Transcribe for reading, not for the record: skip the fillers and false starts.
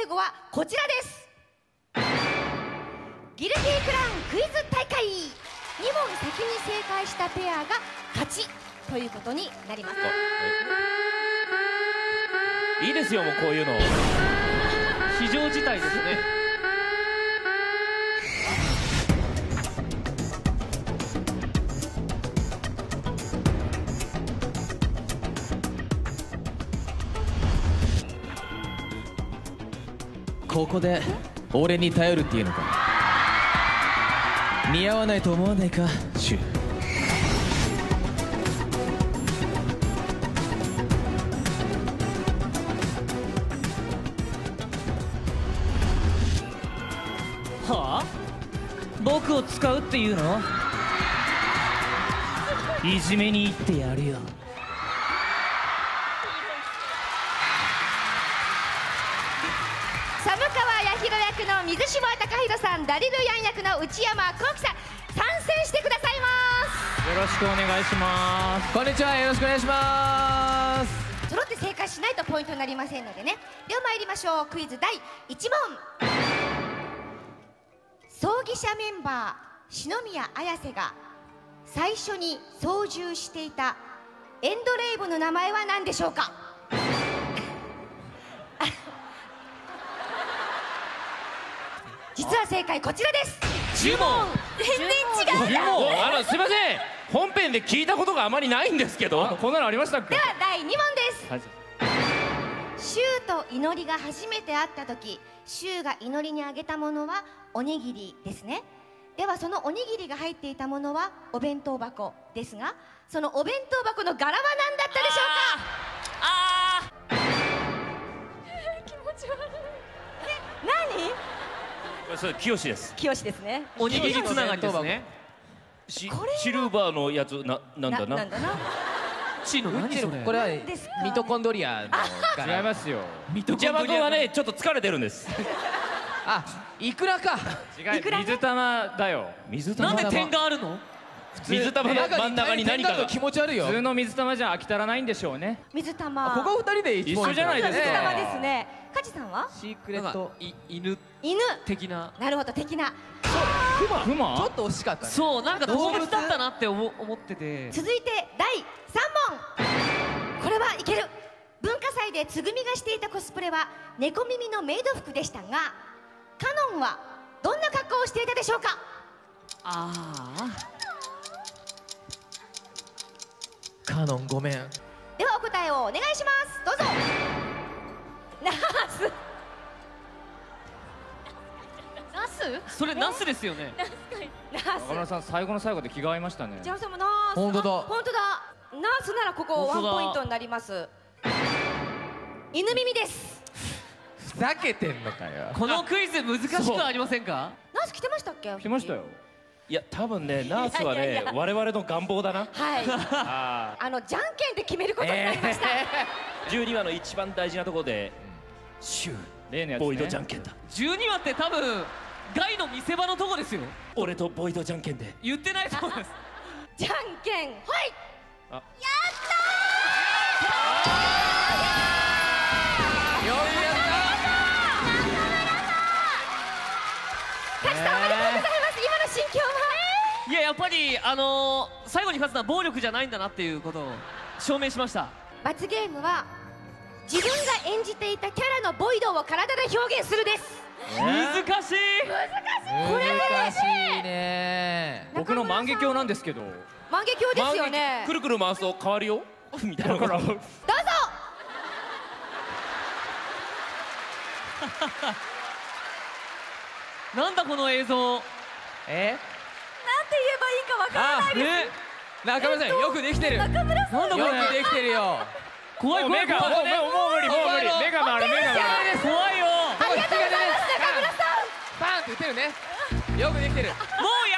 後はこちらです。ギルティクラウンクイズ大会、2問先に正解したペアが勝ちということになります。 いいですよ、もうこういうの非常事態ですね。 ここで俺に頼るっていうのか。似合わないと思わないか、シュ。 はあ？僕を使うっていうの？いじめに行ってやるよ。 寒川八尋役の水島貴弘さん、ダリルヤン役の内山幸輝さん、参戦してくださいます。 よろしくお願いします。 こんにちは、よろしくお願いします。 揃って正解しないとポイントになりませんのでね。では参りましょう。クイズ第1問。葬儀社メンバー篠宮綾瀬が最初に操縦していたエンドレイブの名前は何でしょうか？実は正解こちらです。 10問。 全然違う。 10問。すいません、本編で聞いたことがあまりないんですけど。こんなのありましたっけ？ では第2問です。 はい、 シューと祈りが初めて会った時、シューが祈りにあげたものはおにぎりですね。ではそのおにぎりが入っていたものはお弁当箱ですが、そのお弁当箱の柄は何だったでしょうか？気持ち悪い。何？ それ清です。 清ですね。 おにぎりつながりですね。シルバーなんだな。 なんだな。 シの何それ？ これはミトコンドリアの柄。 違いますよ。内山君はね、ちょっと疲れてるんです。 あ、イクラか。 違う、水玉だよ。水玉。なんで点があるの？水玉の真ん中に何かが。 気持ち悪いよ。 普通の水玉じゃ飽き足らないんでしょうね。 水玉。 ここ二人で一緒じゃないですか。 水玉ですね。カジさんは？ シークレット犬的な。 なるほど、的な。 クマ？ ちょっと惜しかったね。 そう、なんか動物だったなって思ってて。 続いて第3問。これはいける。文化祭でつぐみがしていたコスプレは猫耳のメイド服でしたが、カノンはどんな格好をしていたでしょうか？ ああ、 カノンごめん。 ではお答えをお願いします。どうぞ。ナース。ナス？ それナスですよね。 ナ中村ース。 さん、最後の最後で気が合いましたね。 ジャンさんもナース。 本当だ。 本当だ。ナースならここワンポイントになります。犬耳です。 ふざけてんのかよ。 このクイズ難しくありませんか？ ナース来てましたっけ？ 来ましたよ。いや、多分ね、ナースはね、我々の願望だな。 はい。じゃんけんで決めることになりました。 12話の一番大事なところで、シュー、ボイドじゃんけんだ。 12話って多分ガイの見せ場のとこですよ。 俺とボイドじゃんけんで。 言ってないと思います。 じゃんけん、はい。 あ、 やったー。 ようやった。 カジさんおめでとうございます。今の心境は？ いや、やっぱり最後に勝つのは暴力じゃないんだなっていうことを証明しました。 罰ゲームは自分が演じていたキャラのボイドを体で表現するです。 難しい。 これ難しいね。 僕の万華鏡なんですけど。 万華鏡ですよね。 くるくる回すと変わるよ。みたいな。どうぞ。 なんだこの映像。 なんて言えばいいかわからないです。 中村さん、よくできてる。 中村さん、 なんだこれ。 よくできてるよ。 怖い怖い怖い。 もう無理、目が回る、目が回る。 怖いよ。 ありがとうございます、中村さん。 パンって打てるね。よくできてる。 もう